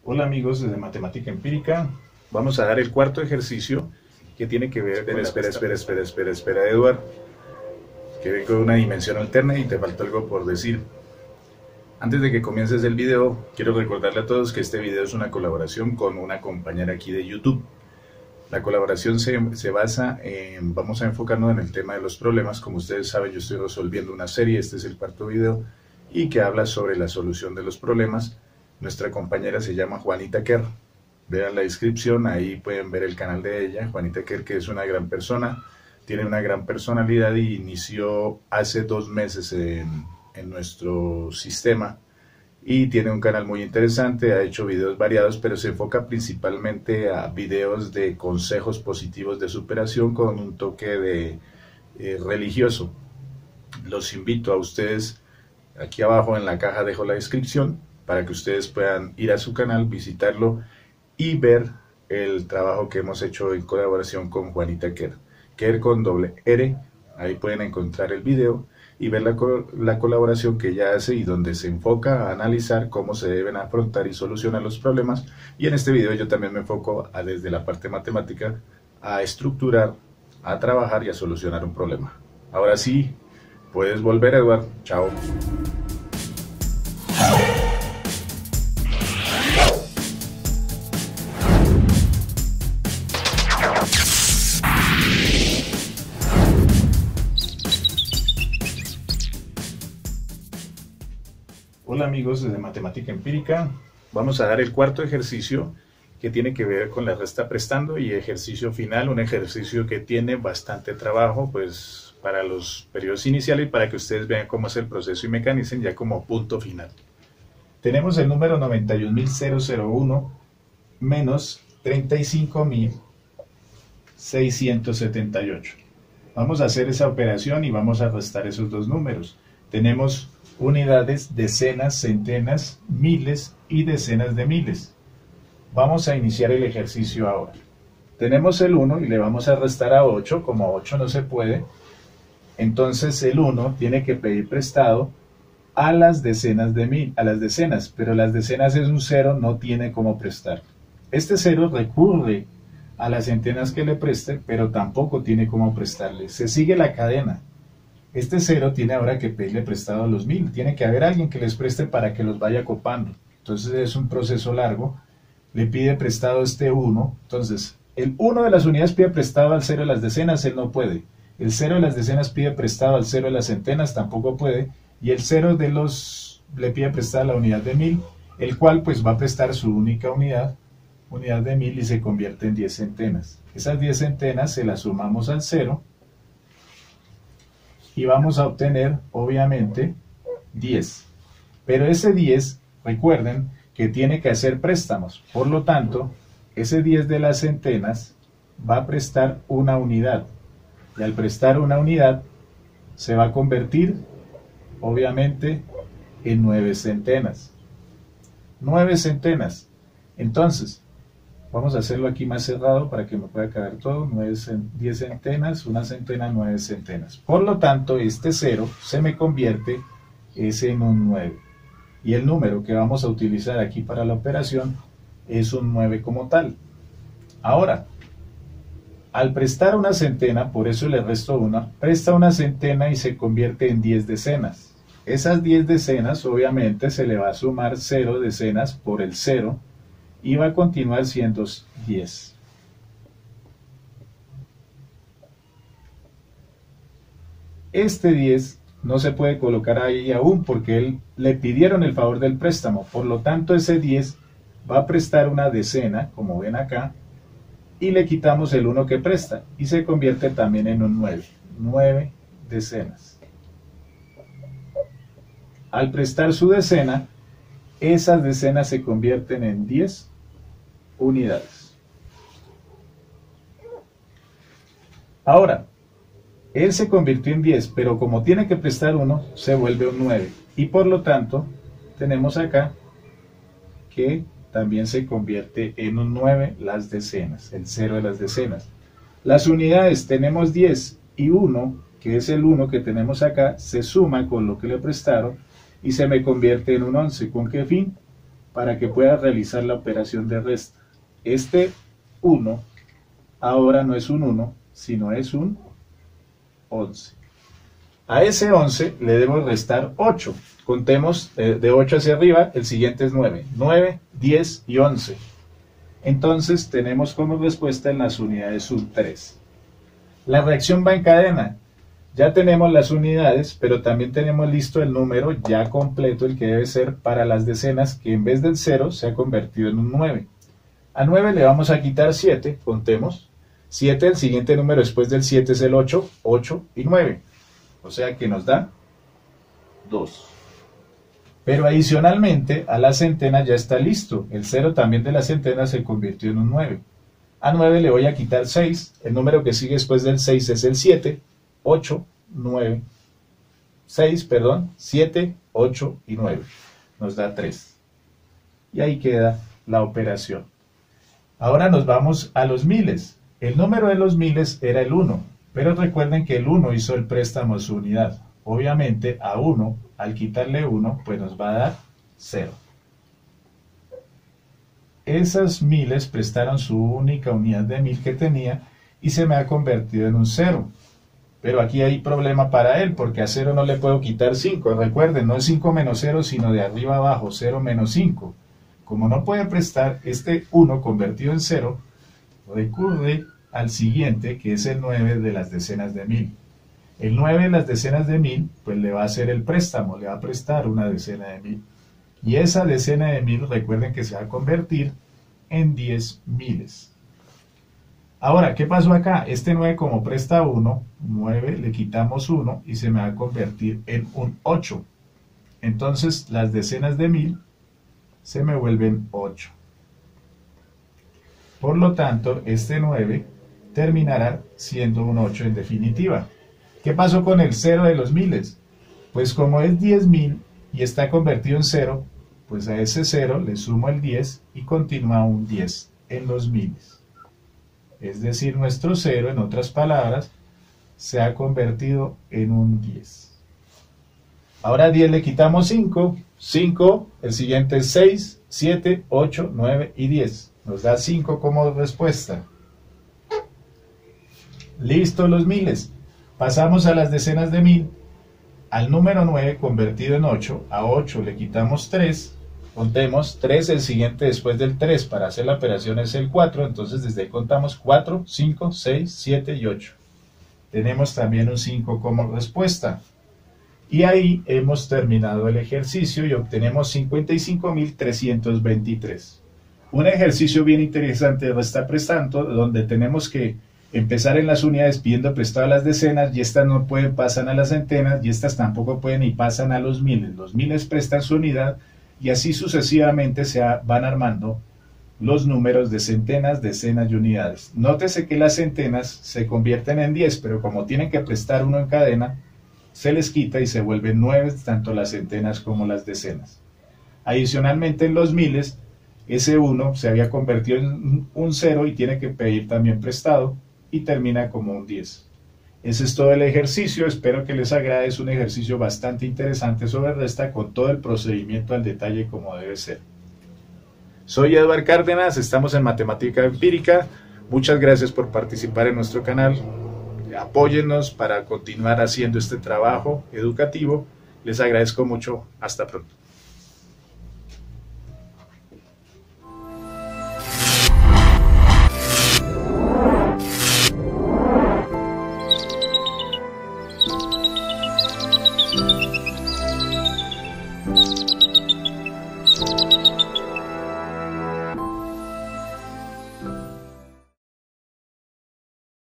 Hola amigos de Matemática Empírica, vamos a dar el cuarto ejercicio que tiene que ver con espera, Eduardo, que vengo de una dimensión alterna y te faltó algo por decir. Antes de que comiences el video, quiero recordarle a todos que este video es una colaboración con una compañera aquí de YouTube. La colaboración se basa en, vamos a enfocarnos en el tema de los problemas. Como ustedes saben, yo estoy resolviendo una serie, este es el cuarto video, y que habla sobre la solución de los problemas. Nuestra compañera se llama Juanita Kerr. Vean la descripción, ahí pueden ver el canal de ella. Juanita Kerr, que es una gran persona, tiene una gran personalidad y inició hace 2 meses en nuestro sistema. Y tiene un canal muy interesante, ha hecho videos variados, pero se enfoca principalmente a videos de consejos positivos de superación con un toque de religioso. Los invito a ustedes, aquí abajo en la caja dejo la descripción, para que ustedes puedan ir a su canal, visitarlo y ver el trabajo que hemos hecho en colaboración con Juanita Kerr. Kerr con doble R, ahí pueden encontrar el video y ver la colaboración que ella hace y donde se enfoca a analizar cómo se deben afrontar y solucionar los problemas. Y en este video yo también me enfoco desde la parte matemática a estructurar, a trabajar y a solucionar un problema. Ahora sí, puedes volver, Eduardo. Chao. Hola amigos de Matemática Empírica, vamos a dar el cuarto ejercicio que tiene que ver con la resta prestando y ejercicio final, un ejercicio que tiene bastante trabajo pues para los periodos iniciales, para que ustedes vean cómo es el proceso y mecanicen ya como punto final. Tenemos el número 91.001 menos 35.678. Vamos a hacer esa operación y vamos a restar esos dos números. Tenemos unidades, decenas, centenas, miles y decenas de miles. Vamos a iniciar el ejercicio ahora. Tenemos el 1 y le vamos a restar a 8, como 8 no se puede, entonces el 1 tiene que pedir prestado a las decenas de mil, a las decenas, pero las decenas es un 0, no tiene cómo prestar. Este 0 recurre a las centenas que le preste, pero tampoco tiene cómo prestarle. Se sigue la cadena. Este 0 tiene ahora que pedirle prestado a los 1000. Tiene que haber alguien que les preste para que los vaya copando. Entonces es un proceso largo. Le pide prestado este 1. Entonces, el 1 de las unidades pide prestado al 0 de las decenas, él no puede. El 0 de las decenas pide prestado al 0 de las centenas, tampoco puede. Y el 0 de los le pide prestado a la unidad de 1000, el cual pues va a prestar su única unidad de 1000 y se convierte en 10 centenas. Esas 10 centenas se las sumamos al 0. Y vamos a obtener, obviamente, 10. Pero ese 10, recuerden que tiene que hacer préstamos. Por lo tanto, ese 10 de las centenas va a prestar una unidad. Y al prestar una unidad, se va a convertir, obviamente, en 9 centenas. 9 centenas. Entonces, vamos a hacerlo aquí más cerrado para que me pueda caber todo. 10 centenas, una centena, 9 centenas. Por lo tanto, este 0 se me convierte en un 9. Y el número que vamos a utilizar aquí para la operación es un 9 como tal. Ahora, al prestar una centena, por eso le resto 1, presta una centena y se convierte en 10 decenas. Esas 10 decenas, obviamente, se le va a sumar 0 decenas por el 0, y va a continuar siendo 10. Este 10 no se puede colocar ahí aún porque le pidieron el favor del préstamo. Por lo tanto, ese 10 va a prestar una decena, como ven acá, y le quitamos el 1 que presta y se convierte también en un 9. 9 decenas. Al prestar su decena, esas decenas se convierten en 10 unidades. Ahora, él se convirtió en 10, pero como tiene que prestar 1, se vuelve un 9. Y por lo tanto, tenemos acá que también se convierte en un 9 las decenas, el 0 de las decenas. Las unidades, tenemos 10 y 1, que es el 1 que tenemos acá, se suma con lo que le prestaron y se me convierte en un 11. ¿Con qué fin? para que pueda realizar la operación de resta. Este 1 ahora no es un 1, sino es un 11. A ese 11 le debo restar 8. Contemos de 8 hacia arriba, el siguiente es 9. 9, 10 y 11. Entonces tenemos como respuesta en las unidades un 3. La reacción va en cadena. Ya tenemos las unidades, pero también tenemos listo el número ya completo, el que debe ser para las decenas, que en vez del 0 se ha convertido en un 9. A 9 le vamos a quitar 7, contemos. 7, el siguiente número después del 7 es el 8, 8 y 9. O sea que nos da 2. Pero adicionalmente a la centena ya está listo. El 0 también de la centena se convirtió en un 9. A 9 le voy a quitar 6. El número que sigue después del 6 es el 7, 8, 9, 6, perdón, 7, 8 y 9. Nos da 3. Y ahí queda la operación. Ahora nos vamos a los miles. El número de los miles era el 1, pero recuerden que el 1 hizo el préstamo a su unidad. Obviamente a 1, al quitarle 1, pues nos va a dar 0. Esas miles prestaron su única unidad de 1000 que tenía y se me ha convertido en un 0. Pero aquí hay problema para él, porque a 0 no le puedo quitar 5. Recuerden, no es 5 menos 0, sino de arriba abajo, 0 menos 5. Como no puede prestar este 1 convertido en 0, recurre al siguiente, que es el 9 de las decenas de 1000. El 9 de las decenas de 1000, pues le va a hacer el préstamo, le va a prestar una decena de 1000. Y esa decena de 1000, recuerden que se va a convertir en 10 miles. Ahora, ¿qué pasó acá? Este 9 como presta 1, 9 le quitamos 1 y se me va a convertir en un 8. Entonces las decenas de 1000 se me vuelven 8. Por lo tanto, este 9 terminará siendo un 8 en definitiva. ¿Qué pasó con el 0 de los miles? Pues como es 10.000 y está convertido en 0, pues a ese 0 le sumo el 10 y continúa un 10 en los miles. Es decir, nuestro 0, en otras palabras, se ha convertido en un 10. Ahora a 10 le quitamos 5, 5, el siguiente es 6, 7, 8, 9 y 10. Nos da 5 como respuesta. Listo los miles. Pasamos a las decenas de 1000. Al número 9 convertido en 8, a 8 le quitamos 3. Contemos 3, el siguiente después del 3 para hacer la operación es el 4. Entonces desde ahí contamos 4, 5, 6, 7 y 8. Tenemos también un 5 como respuesta. Y ahí hemos terminado el ejercicio y obtenemos 55.323. Un ejercicio bien interesante de resta prestando, donde tenemos que empezar en las unidades pidiendo prestado a las decenas, y estas no pueden, pasan a las centenas, y estas tampoco pueden y pasan a los miles. Los miles prestan su unidad, y así sucesivamente van armando los números de centenas, decenas y unidades. Nótese que las centenas se convierten en 10, pero como tienen que prestar uno en cadena, se les quita y se vuelven 9, tanto las centenas como las decenas. Adicionalmente en los miles, ese 1 se había convertido en un 0 y tiene que pedir también prestado y termina como un 10. Ese es todo el ejercicio, espero que les agrade, es un ejercicio bastante interesante sobre resta con todo el procedimiento al detalle como debe ser. Soy Eduard Cárdenas, estamos en Matemática Empírica, muchas gracias por participar en nuestro canal, apóyennos para continuar haciendo este trabajo educativo, les agradezco mucho, hasta pronto.